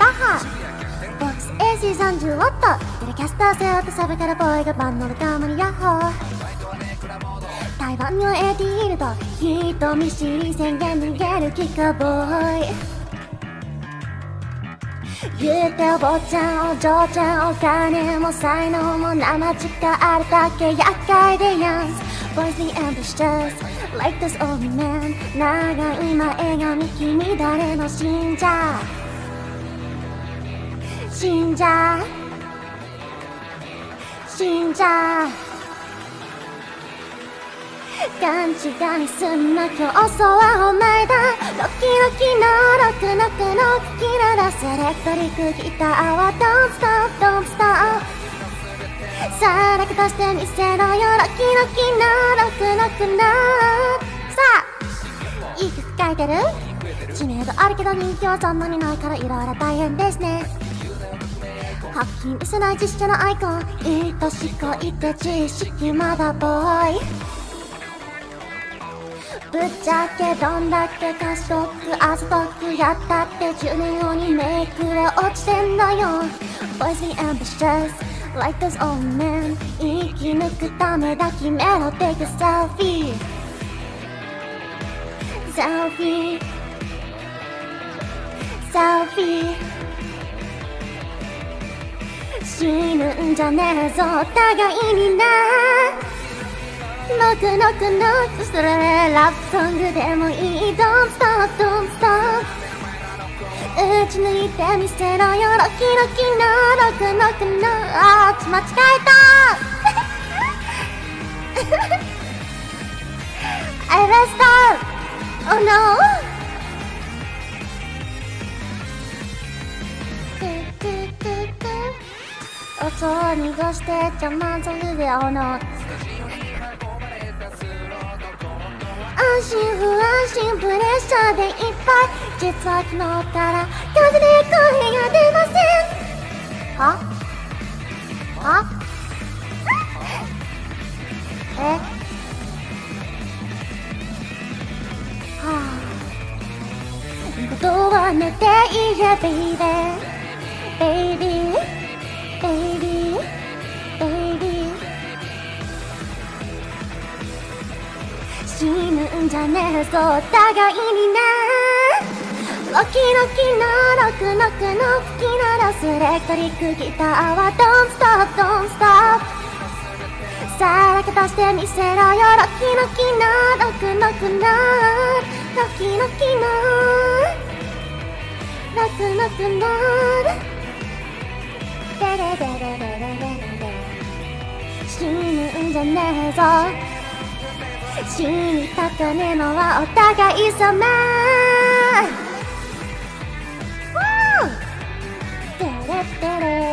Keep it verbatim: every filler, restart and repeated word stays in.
はボックス エーシーさんじゅう ワットテレキャスター背負ってサブカルボーイが万能でたまにヤッホー台湾にはエティールと人見知り宣言逃げるキッカーボーイ言うてお坊ちゃんお嬢ちゃんお金も才能も生力あるだけ厄介でやんす Boys the ambitious like this old man 長い前髪君誰の信者信者信者勘違いすんな競争はお前だロキロキのロクノクの吹き鳴らすエレクトリックギターは Don't stop don't stop さあ楽としてみせろよロキロキのロクノクのさあいい曲書いてる知名度あるけど人気はそんなにないからいろいろ大変ですねはっきり見せない実写のアイコン愛しこいって知識まだボーイぶっちゃけどんだけ賢くあざとくやったってじゅうねん後にメイクは落ちてんのよ Boys be ambitious like those old men 生き抜くためだ決めろ Take a selfie Selfie Selfie 死ぬんじゃねえぞお互いになノクノクノクそれラップソングでもいい Don't stop don't stop 打ち抜いてみせろよロキロキのロクノクのあー間違えたI messed up Oh no 音を濁してちょ満足秒の安心不安心プレッシャーでいっぱい実は昨日から風で声が出ませんははえはあことは寝ていれベイベーベイビーベイビーベイビー死ぬんじゃねえぞお互いになロキロキのロクノクの吹き鳴らすエレクトリックギターは Don't stop don't stop さあ楽としてみせろよロキロキのロクノクのロキロキのロクノクのデレデレデレデレ死ぬんじゃねえぞ死にたくねえのはお互いさまテレテレ